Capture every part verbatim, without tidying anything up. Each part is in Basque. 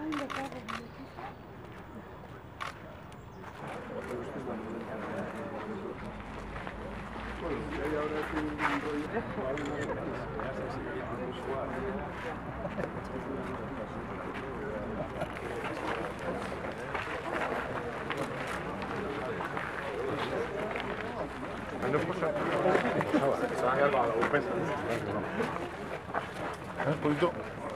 Un poquito.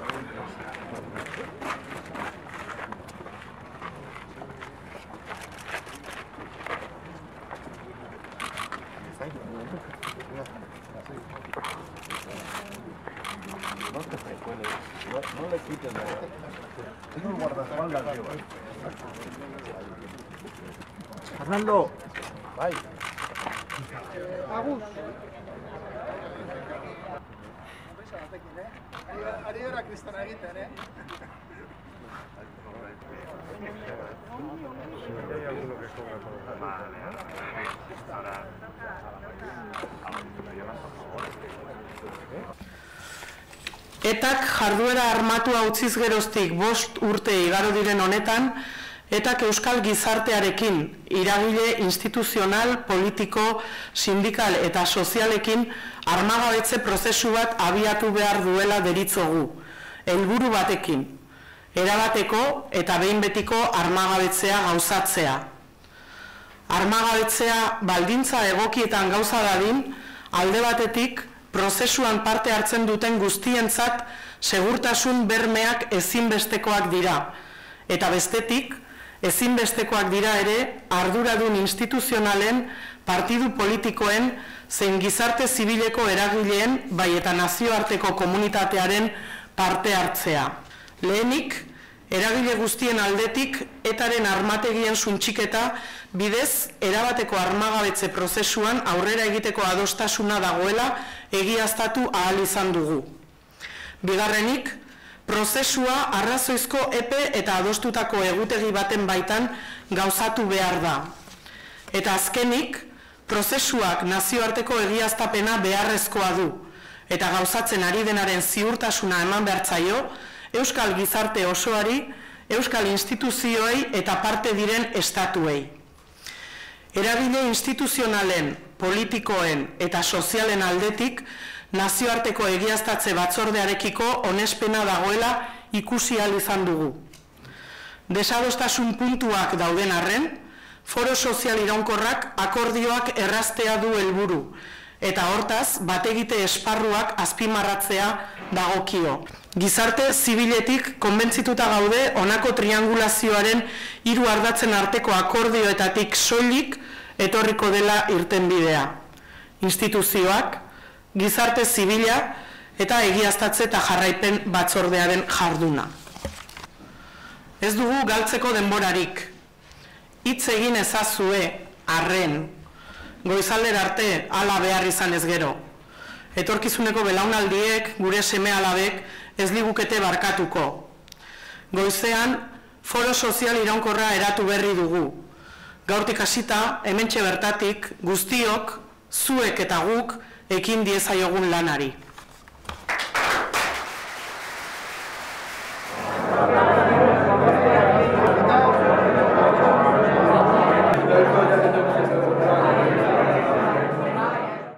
No le quites nada. Tengo el guardaespaldas. Fernando. Bai. Agus. Ari gara kriston egiten, eh? Etak jarduera armatua utziz geroztik bost urte igaro diren honetan, Etak euskal gizartearekin, iragile instituzional, politiko, sindikal eta sozialekin armagabetze prozesu bat abiatu behar duela deritzogu, helburu batekin, erabateko eta behin betiko armagabetzea gauzatzea. Armagabetzea baldintza egokietan gauza dadin, alde batetik prozesuan parte hartzen duten guztientzat segurtasun bermeak ezinbestekoak dira, eta bestetik, ezinbestekoak dira ere arduradun instituzionalen, partidu politikoen, zein gizarte zibileko eragileen, bai eta nazioarteko komunitatearen parte hartzea. Lehenik, eragile guztien aldetik, etaren armategien suntxiketa, bidez, erabateko armagabetze prozesuan aurrera egiteko adostasuna dagoela egiaztatu ahal izan dugu. Bigarrenik, prozesua arrazoizko epe eta adostutako egutegi baten baitan gauzatu behar da. Eta azkenik, prozesuak nazioarteko egiaztapena beharrezkoa du, eta gauzatzen ari denaren ziurtasuna eman behartzaio, euskal gizarte osoari, euskal instituzioei eta parte diren estatuei. Eragile instituzionalen, politikoen eta sozialen aldetik, nazioarteko egiaztatze batzordearekiko onespena dagoela ikusi ahal izan dugu. Desadostasun puntuak dauden arren, foro sozial iraunkorrak akordioak erraztea du helburu, eta hortaz bategite esparruak azpimarratzea dagokio. Gizarte zibiletik konbentzituta gaude honako triangulazioaren hiru ardatzen arteko akordioetatik soilik etorriko dela irtenbidea. Instituzioak, gizarte zibila eta egiaztatze eta jarraipen batzordearen jarduna. Ez dugu galtzeko denborarik. Hitz egin ezazue, arren, goizaldera arte hala behar izan ez gero. Etorkizuneko belaunaldiek, gure seme alabek, ez ligukete barkatuko. Goizean, foro sozial iraunkorra eratu berri dugu. Gaurtik hasita, hementxe bertatik, guztiok, zuek eta guk, ekin diezaiogun lanari.